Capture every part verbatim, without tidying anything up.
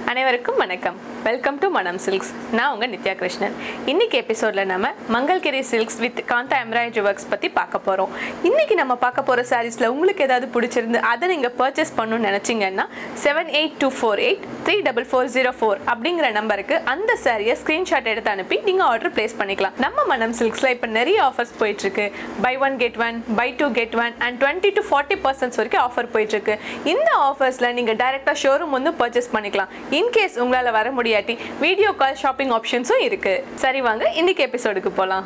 அனைவருக்கும் வணக்கம். Welcome to Manam silks. நான் உங்க நித்யா கிருஷ்ணன். இன்னைக்கு எபிசோட்ல நம்ம Mangalagiri silks with kantha embroidery works பத்தி பார்க்க போறோம். இன்னைக்கு நம்ம பார்க்க போற சாரீஸ்ல உங்களுக்கு ஏதாவது பிடிச்சிருந்து அதை நீங்க பர்ச்சேஸ் பண்ணணும்னு நினைச்சீங்கன்னா seven eight two four eight three double four zero four அப்படிங்கிற நம்பருக்கு அந்த சாரியை ஸ்கிரீன்ஷாட் எடுத்து அனுப்பி நீங்க ஆர்டர் பிளேஸ் பண்ணிக்கலாம். நம்ம மனம் சில்க்ஸ்ல இப்ப நிறைய ஆஃபர்ஸ் போயிட்டு இருக்கு. Buy one get one, buy two get one and twenty to forty percent வரைக்கும் ஆஃபர் போயிட்டு இருக்கு. இந்த ஆஃபர்ஸ்ல நீங்க டைரக்டா ஷோரூம் வந்து பர்ச்சேஸ் பண்ணிக்கலாம். இன்கேஸ் உங்களால வர முடியாட்டி வீடியோ கால் ஷாப்பிங் ஆப்ஷன்ஸும் இருக்கு. சரி, வாங்க இன்னைக்கு எபிசோடுக்கு போலாம்.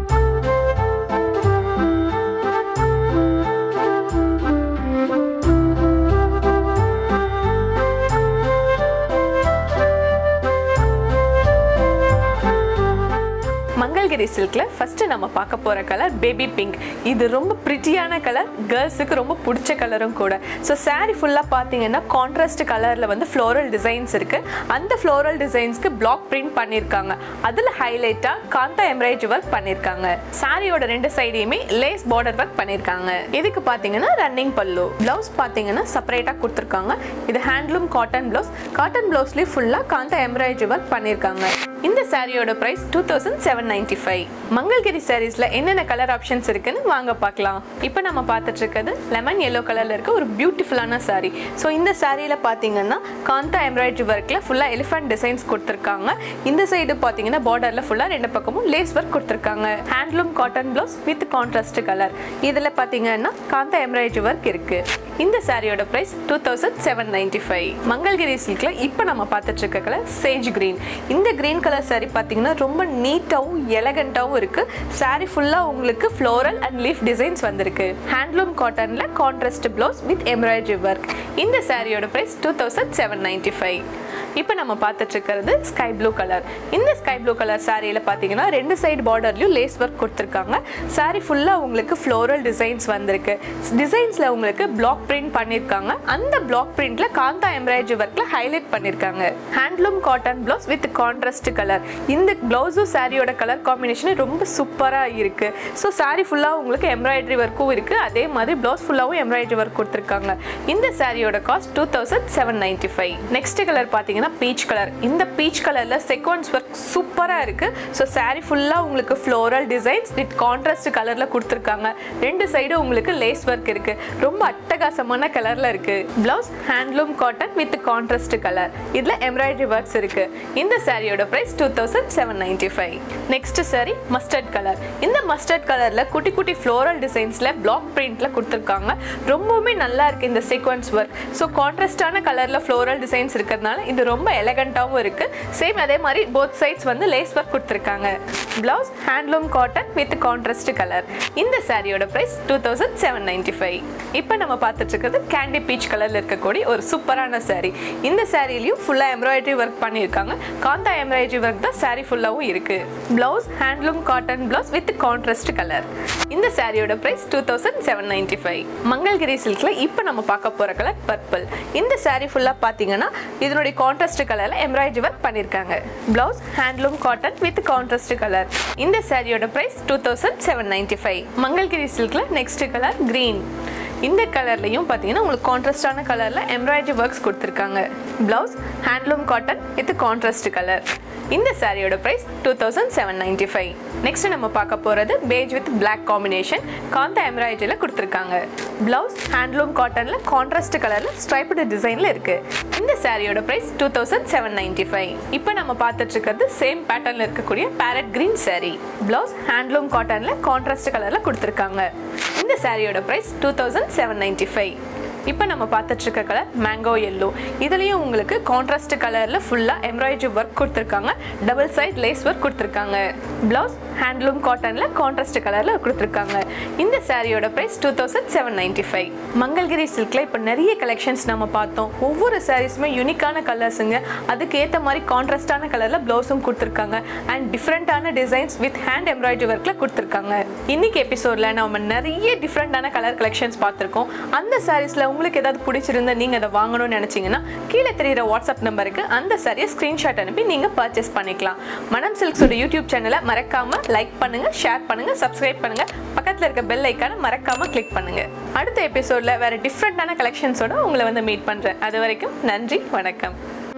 மங்கல்கிரி சில்க்ல ஃபர்ஸ்ட் நம்ம பார்க்க போற கலர் பேபி பிங்க். இது ரொம்ப பிரிட்டியான கலர், கேர்ள்ஸுக்கு ரொம்ப பிடிச்ச கலரும் கூட. ஸோ சாரி ஃபுல்லா பார்த்தீங்கன்னா கான்ட்ராஸ்ட் கலர்ல வந்து ஃப்ளோரல் டிசைன்ஸ் இருக்கு. அந்த ஃப்ளோரல் டிசைன்ஸ்க்கு பிளாக் பிரிண்ட் பண்ணியிருக்காங்க. அதுல ஹைலைட்டா காந்தா எம்ப்ராய்டரி ஒர்க் பண்ணியிருக்காங்க. சாரியோட ரெண்டு சைடையுமே லேஸ் பார்டர் ஒர்க் பண்ணியிருக்காங்க. இதுக்கு பார்த்தீங்கன்னா ரன்னிங் பல்லு. பிளவுஸ் பார்த்தீங்கன்னா செப்பரேட்டா கொடுத்துருக்காங்க. இது ஹேண்ட்லூம் காட்டன் பிளவுஸ். காட்டன் பிளவுஸ்லயே ஃபுல்லா காந்தா எம்ப்ராய்டரி ஒர்க் பண்ணியிருக்காங்க. இந்த சாரியோட price two thousand seven ninety five. Mangalagiri சாரீஸ்ல என்னென்ன கலர் ஆப்ஷன்ஸ் இருக்குன்னு வாங்க பார்க்கலாம். இப்போ நம்ம பார்த்துட்டு இருக்கிறது லெமன் எல்லோ கலர்ல இருக்க ஒரு பியூட்டிஃபுல்லான சாரி. ஸோ இந்த சாரியில பார்த்தீங்கன்னா காந்தா எம்ப்ராய்டரி ஒர்க்ல ஃபுல்லா எலிஃபென்ட் டிசைன்ஸ் கொடுத்துருக்காங்க. இந்த சைடு பார்த்தீங்கன்னா பார்டர்ல ஃபுல்லா ரெண்டு பக்கமும் லேஸ் ஒர்க் கொடுத்துருக்காங்க. Handloom cotton blouse with contrast colour. இதுல பார்த்தீங்கன்னா காந்தா எம்ப்ராய்டரி ஒர்க் இருக்கு. இந்த சாரியோட price two thousand seven ninety five. Mangalagiri சில்க்ல இப்போ நம்ம பார்த்துட்டு இருக்க கலர் சேஜ் கிரீன். இந்த கிரீன் கலர் சாரி பார்த்தீங்கன்னா ரொம்ப நீட்டாகவும் எலகண்டாகவும் இருக்கு. சாரி ஃபுல்லா உங்களுக்கு ஃப்ளோரல் அண்ட் லீஃப் டிசைன்ஸ் வந்திருக்கு. ஹேண்ட்லூம் காட்டன்ல contrast blouse with embroidery work. இந்த சாரியோட price two thousand seven ninety five. இப்போ நம்ம பார்த்துட்டு இருக்கிறது ஸ்கை ப்ளூ கலர். இந்த ஸ்கை ப்ளூ கலர் சாரியில் பார்த்தீங்கன்னா ரெண்டு சைடு பார்டர்லையும் லேஸ் ஒர்க் கொடுத்துருக்காங்க. சாரி ஃபுல்லாக உங்களுக்கு ஃப்ளோரல் டிசைன்ஸ் வந்திருக்கு. டிசைன்ஸில் உங்களுக்கு பிளாக் பிரிண்ட் பண்ணியிருக்காங்க. அந்த பிளாக் பிரிண்ட்ல காந்தா எம்ப்ராய்டரி ஒர்க்ல ஹைலைட் பண்ணியிருக்காங்க. Handloom cotton blouse with contrast colour. இந்த பிளவுஸும் சாரியோட கலர் காம்பினேஷன் ரொம்ப சூப்பராக இருக்கு. ஸோ சாரி ஃபுல்லாக உங்களுக்கு எம்ப்ராய்டரி ஒர்க்கும் இருக்கு. அதே மாதிரி பிளவுஸ் ஃபுல்லாகவும் எம்ப்ராய்டரி ஒர்க் கொடுத்துருக்காங்க. இந்த சாரியோட cost two thousand seven ninety five. Next colour பார்த்தீங்கன்னா பீச் கலர். இந்த பீச் கலர்ல செக்வன்ஸ் ஒர்க் சூப்பரா இருக்கு. சோ சாரி ஃபுல்லா உங்களுக்கு ஃப்ளோரல் டிசைன்ஸ் வித் கான்ட்ராஸ்ட் கலர்ல கொடுத்திருக்காங்க. ரெண்டு சைடு உங்களுக்கு லேஸ் ஒர்க் இருக்கு. ரொம்ப அட்டகாசமான கலர்ல இருக்கு. Blouse handloom cotton with contrast colour. இதுல எம்ப்ராய்டரி ஒர்க்ஸ் இருக்கு. இந்த சாரியோட price two thousand seven ninety five. Next sari mustard colour. இந்த மஸ்டர்ட் கலர்ல குட்டி குட்டி ஃப்ளோரல் டிசைன்ஸ்ல பிளாக் பிரிண்ட்ல கொடுத்திருக்காங்க. ரொம்பவே நல்லா இருக்கு இந்த சீக்வென்ஸ் ஒர்க். சோ கான்ட்ராஸ்டான கலர்ல ஃப்ளோரல் டிசைன்ஸ் இருக்கிறதுனால இது ரொம்ப எலகண்டாவும் இருக்கு. சேம் அதே மாதிரி போத் சைட்ஸ் வந்து லேஸ் ஒர்க் கொடுத்திருக்காங்க. Blouse handloom cotton with contrast colour. இந்த சாரியோட price two thousand seven ninety five. இப்போ நம்ம பார்த்துட்டு இருக்கிறது கேண்டி பீச் கலர்ல இருக்கக்கூடிய ஒரு சூப்பரான சாரி. இந்த சாரிலையும் ஃபுல்லா எம்ப்ராய்டரி ஒர்க் பண்ணியிருக்காங்க. காந்தா எம்ப்ராய்டரி ஒர்க் தான் சாரி ஃபுல்லாவும் இருக்கு. Blouse handloom cotton blouse with contrast colour. இந்த சாரியோட price two thousand seven ninety five. Mangalagiri சில்க்ல இப்போ நம்ம பார்க்க போற கலர் பர்பிள். இந்த சாரி ஃபுல்லா பாத்தீங்கன்னா இதனுடைய கான்ட்ராஸ்ட் கலர்ல எம்ப்ராய்டரி ஒர்க் பண்ணிருக்காங்க. Blouse handloom cotton with contrast colour. இந்த சாரியோட price two thousand seven ninety five. Mangalagiri சில்க்ல நெக்ஸ்ட் கலர் கிரீன். இந்த கலர்லையும் பார்த்தீங்கன்னா உங்களுக்கு கான்ட்ராஸ்டான கலர்ல எம்ப்ராய்டரி ஒர்க்ஸ் கொடுத்துருக்காங்க. Blouse handloom cotton with contrast colour. இந்த சாரியோட price two thousand seven ninety five. Next நம்ம பார்க்க போறது beige with black combination. Kantha எம்ப்ராய்டரியில கொடுத்துருக்காங்க. பிளவுஸ் ஹேண்ட்லூம் காட்டன்ல கான்ட்ராஸ்ட் கலர்ல ஸ்ட்ரைப்டு டிசைன்ல இருக்கு. இந்த சாரியோட price two thousand seven ninety five. இப்போ நம்ம பார்த்துட்டு இருக்கிறது சேம் பேட்டர்ன்ல இருக்கக்கூடிய parrot green sari. Blouse handloom காட்டன்ல கான்ட்ராஸ்ட் கலர்ல கொடுத்துருக்காங்க. இந்த சாரியோட price two thousand seven ninety five. இப்போ நம்ம பார்த்துட்டு இருக்க கலர் மேங்கோ எல்லோ. இதுலயும் உங்களுக்கு கான்ட்ராஸ்ட் கலர்ல ஃபுல்லா எம்ப்ராய்டரி ஒர்க் கொடுத்துருக்காங்க. டபுள் சைட் லேஸ் ஒர்க் கொடுத்துருக்காங்க. பிளவுஸ் ஹேண்ட்லூம் காட்டன்ல கான்ட்ராஸ்ட் கலர்ல கொடுத்துருக்காங்க. இந்த சாரியோட price two thousand seven ninety five. Mangalagiri சில்க்ல இப்போ நிறைய கலெக்ஷன்ஸ் நம்ம பார்த்தோம். ஒவ்வொரு சாரீஸுமே யூனிக்கான கலர்ஸுங்க. அதுக்கு ஏற்ற மாதிரி கான்ட்ராஸ்டான கலர்ல பிளவுஸும் கொடுத்துருக்காங்க. அண்ட் டிஃப்ரெண்டான டிசைன்ஸ் வித் ஹேண்ட் எம்ப்ராய்டரி ஒர்க்ல கொடுத்துருக்காங்க. இன்னைக்கு எபிசோட்ல நம்ம நிறைய டிஃப்ரெண்டான கலர் கலெக்ஷன்ஸ் பார்த்துருக்கோம். அந்த சாரீஸ்ல உங்களுக்கு ஏதாவது பிடிச்சிருந்தா நீங்க அதை வாங்கணும்னு நினைச்சீங்கன்னா கீழே தெரியுற வாட்ஸ்அப் நம்பருக்கு அந்த சாரியை ஸ்கிரீன்ஷாட் அனுப்பி நீங்க பர்ச்சேஸ் பண்ணிக்கலாம். மனம் சில்க்ஸோட யூடியூப் சேனலை மறக்காம லைக் பண்ணுங்க, ஷேர் பண்ணுங்க, சப்ஸ்கிரைப் பண்ணுங்க. பக்கத்துல இருக்க பெல் ஐகானை மறக்காம கிளிக் பண்ணுங்க. அடுத்த எபிசோட்ல வேற டிஃப்ரெண்டான கலெக்ஷன்ஸோட உங்களை வந்து மீட் பண்றேன். அது வரைக்கும் நன்றி, வணக்கம்.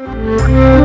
பாய்.